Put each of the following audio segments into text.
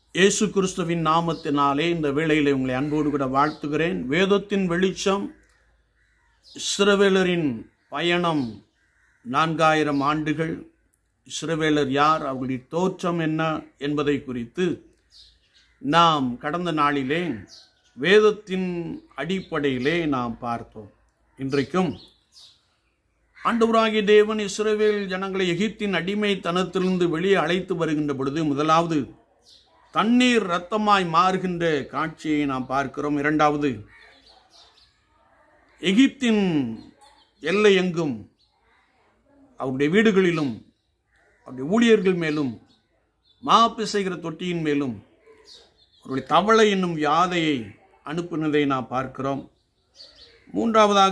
இயேசு கிறிஸ்துவின் நாமத்தினாலே இந்த வேளையிலே உங்களை அன்போடு கூட வாழ்த்துகிறேன். வேதத்தின் வெளிச்சம், இஸ்ரவேலரின் பயணம் 4000 ஆண்டுகள். இஸ்ரவேலர் யார், அவர்களுடைய தோற்றம் என்ன என்பதை குறித்து நாம் கடந்த நாளிலே வேதத்தின் அடிப்படையிலே நாம் பார்த்தோம். இன்றைக்கும் ஆண்டவராகிய தேவன் இஸ்ரவேல் ஜனங்களை எகிப்தின் அடிமைத்தனத்திலிருந்து வெளியே அழைத்து வருகின்ற பொழுது முதலாவது தண்ணீர் இரத்தமாய் மாறுகின்ற காட்சியை நாம் பார்க்கிறோம். இரண்டாவது, எகிப்தின் எல்லை எங்கும் அவருடைய வீடுகளிலும் அவருடைய ஊழியர்கள் மேலும் பிசைகிற தொட்டியின் மேலும் அவருடைய தவளை என்னும் யாதையை அனுப்பினதை நாம் பார்க்கிறோம். மூன்றாவதாக,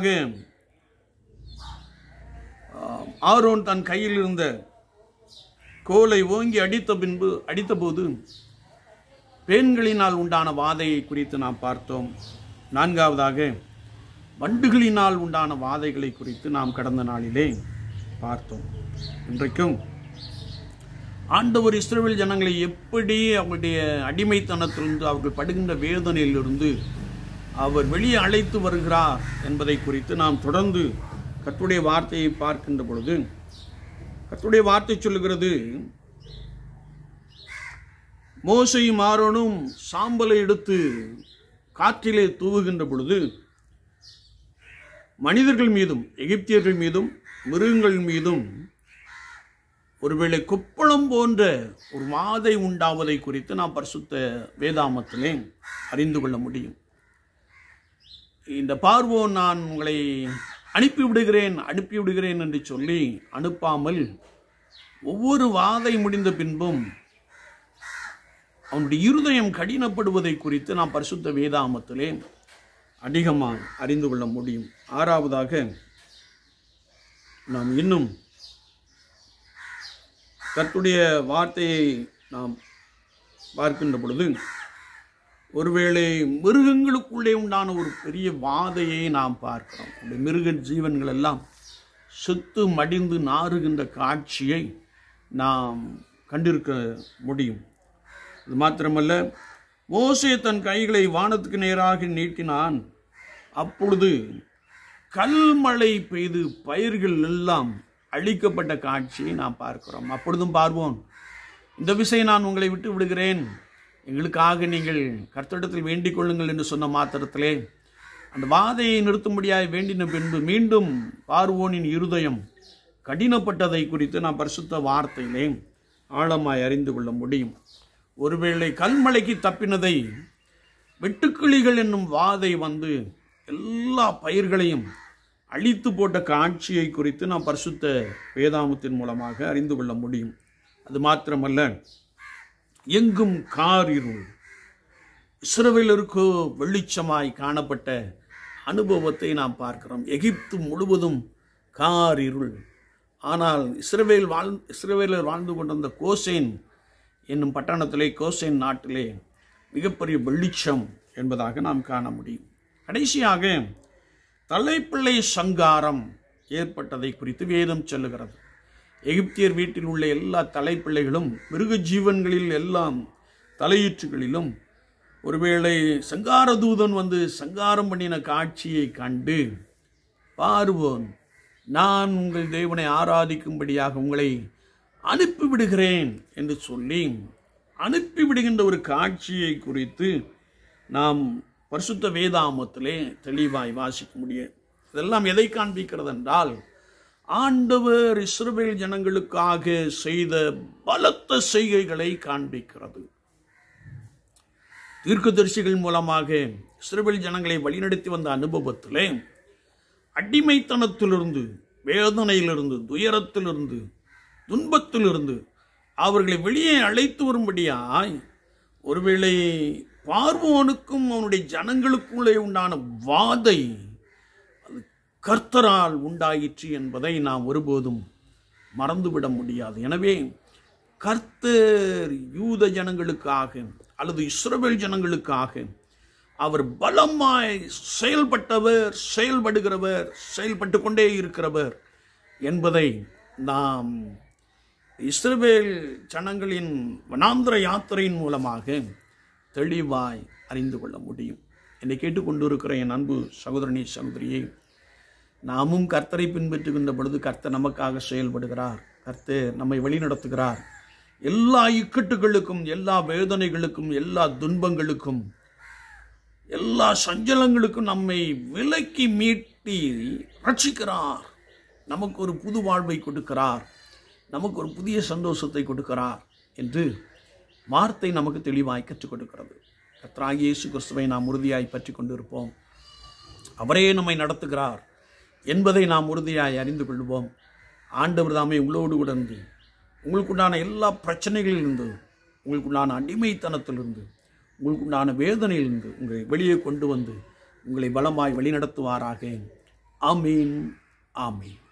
ஆரோன் தன் கையில் இருந்த கோலை ஓங்கி அடித்தபோது பேன்களினால் உண்டான வாதையை குறித்து நாம் பார்த்தோம். நான்காவதாக, வண்டுகளினால் உண்டான வாதைகளை குறித்து நாம் கடந்த நாளிலே பார்த்தோம். இன்றைக்கும் ஆண்டவர் இஸ்ரவேல் ஜனங்களை எப்படி அவருடைய அடிமைத்தனத்திலிருந்து அவர்கள் படுகின்ற வேதனையிலிருந்து அவர் வெளியே அழைத்து வருகிறார் என்பதை குறித்து நாம் தொடர்ந்து கர்த்தருடைய வார்த்தையை பார்க்கின்ற பொழுது, கர்த்தருடைய வார்த்தை சொல்லுகிறது, மோசேயும் ஆரோனும் சாம்பலை எடுத்து காற்றிலே தூவுகின்ற பொழுது மனிதர்கள் மீதும் எகிப்தியர்கள் மீதும் மிருகங்கள் மீதும் ஒருவேளை கொப்பளம் போன்ற ஒரு வாதை உண்டாவதை குறித்து நாம் பரிசுத்த வேதாமத்திலே அறிந்து கொள்ள முடியும். இந்த பார்வோன் நான் உங்களை அனுப்பிவிடுகிறேன் என்று சொல்லி அனுப்பாமல் ஒவ்வொரு வாதை முடிந்த பின்பும் அவனுடைய இருதயம் கடினப்படுவதை குறித்து நாம் பரிசுத்த வேதாமத்திலே அதிகமாக அறிந்து கொள்ள முடியும். ஆறாவதாக, நாம் இன்னும் கர்த்தருடைய வார்த்தையை நாம் பார்க்கின்ற பொழுது ஒருவேளை மிருகங்களுக்குள்ளே உண்டான ஒரு பெரிய வாதையை நாம் பார்க்கிறோம். அந்த மிருக ஜீவன்கள் எல்லாம் செத்து மடிந்து நாறுகின்ற காட்சியை நாம் கண்டிருக்க முடியும். அது மாத்திரமல்ல, மோசே தன் கைகளை வானத்துக்கு நேராக நீட்டினான். அப்பொழுது கல்மழை பெய்து பயிர்கள் எல்லாம் அழிக்கப்பட்ட காட்சியை நாம் பார்க்கிறோம். அப்பொழுதும் பார்வோன், இந்த விஷயம் நான் உங்களை விட்டு விடுகிறேன், எங்களுக்காக நீங்கள் கர்த்தரிடத்தில் வேண்டிக் கொள்ளுங்கள் என்று சொன்ன மாத்திரத்திலே அந்த வாதையை நிறுத்தும்படியாக வேண்டின பின்பு மீண்டும் பார்வோனின் இருதயம் கடினப்பட்டதை குறித்து நாம் பரிசுத்த வார்த்தையிலே ஆழமாய் அறிந்து கொள்ள முடியும். ஒருவேளை கல்மழைக்கு தப்பினதை வெட்டுக்கிளிகள் என்னும் வாதை வந்து எல்லா பயிர்களையும் அழித்து போட்ட காட்சியை குறித்து நாம் பரிசுத்த வேதாமத்தின் மூலமாக அறிந்து கொள்ள முடியும். அது மாத்திரமல்ல, எங்கும் காரிருள், இஸ்ரவேலருக்கோ வெளிச்சமாய் காணப்பட்ட அனுபவத்தை நாம் பார்க்கிறோம். எகிப்து முழுவதும் காரிருள். ஆனால் இஸ்ரவேலர் வாழ்ந்து கொண்டிருந்த கோசேன் என்னும் பட்டணத்திலே, கோசேன் நாட்டிலே மிகப்பெரிய வெளிச்சம் என்பதாக நாம் காண முடியும். கடைசியாக தலைப்பிள்ளை சங்காரம் ஏற்பட்டதை குறித்து வேதம் சொல்லுகிறது. எகிப்தியர் வீட்டில் உள்ள எல்லா தலைப்பிள்ளைகளும் மிருக ஜீவன்களில் எல்லாம் தலையீற்றுகளிலும் ஒருவேளை சங்கார தூதன் வந்து சங்காரம் பண்ணின காட்சியை கண்டு பார்வோன், நான் உங்கள் தேவனை ஆராதிக்கும்படியாக உங்களை அனுப்பிவிடுகிறேன் என்று சொல்லி அனுப்பிவிடுகின்ற ஒரு காட்சியை குறித்து நாம் பரிசுத்த வேதாமத்திலே தெளிவாய் வாசிக்க முடியும். இதெல்லாம் எதை காண்பிக்கிறது என்றால், ஆண்டவர் இஸ்ரவேல் ஜனங்களுக்காக செய்த பலத்த செய்கைகளை காண்பிக்கிறது. தீர்க்கதரிசிகள் மூலமாக இஸ்ரவேல் ஜனங்களை வழிநடத்தி வந்த அனுபவத்திலே அடிமைத்தனத்திலிருந்து, வேதனையிலிருந்து, துயரத்திலிருந்து, துன்பத்திலிருந்து அவர்களை வெளியே அழைத்து வரும்படியாய் ஒருவேளை பார்வோனுக்கும் அவனுடைய ஜனங்களுக்குள்ளே உண்டான வாதை அது கர்த்தரால் உண்டாயிற்று என்பதை நாம் ஒருபோதும் மறந்துவிட முடியாது. எனவே கர்த்தர் யூத ஜனங்களுக்காக அல்லது இஸ்ரவேல் ஜனங்களுக்காக அவர் பலமாய் செயல்படுகிறவர், செயல்பட்டு கொண்டே இருக்கிறவர் என்பதை நாம் இஸ்ரவேல் ஜனங்களின் வனாந்திர யாத்திரையின் மூலமாக தெளிவாய் அறிந்து கொள்ள முடியும். என்னை கேட்டுக்கொண்டிருக்கிற என் அன்பு சகோதரனே, சகோதரியே, நாமும் கர்த்தரை பின்பற்றுகின்ற பொழுது கர்த்தர் நமக்காக செயல்படுகிறார். கர்த்தர் நம்மை வழிநடத்துகிறார். எல்லா இக்கட்டுகளுக்கும், எல்லா வேதனைகளுக்கும், எல்லா துன்பங்களுக்கும், எல்லா சஞ்சலங்களுக்கும் நம்மை விலக்கி மீட்டி ரட்சிக்கிறார். நமக்கு ஒரு புது வாழ்வை கொடுக்கிறார். நமக்கு ஒரு புதிய சந்தோஷத்தை கொடுக்கிறார் என்று வார்த்தை நமக்கு தெளிவாய் கற்றுக் கொடுக்கிறது. கர்த்தராகிய இயேசு கிறிஸ்துவை நாம் உறுதியாய் பற்றி கொண்டிருப்போம். அவரே நம்மை நடத்துகிறார் என்பதை நாம் உறுதியாய் அறிந்து கொள்வோம். ஆண்டவர் தாமே உங்களோடு கூட இருந்து உங்களுக்குண்டான எல்லா பிரச்சனைகளிலிருந்து, உங்களுக்குண்டான அடிமைத்தனத்திலிருந்து, உங்களுக்குண்டான வேதனையிலிருந்து உங்களை வெளியே கொண்டு வந்து உங்களை பலமாய் வழிநடத்துவாராக. ஆமீன், ஆமீன்.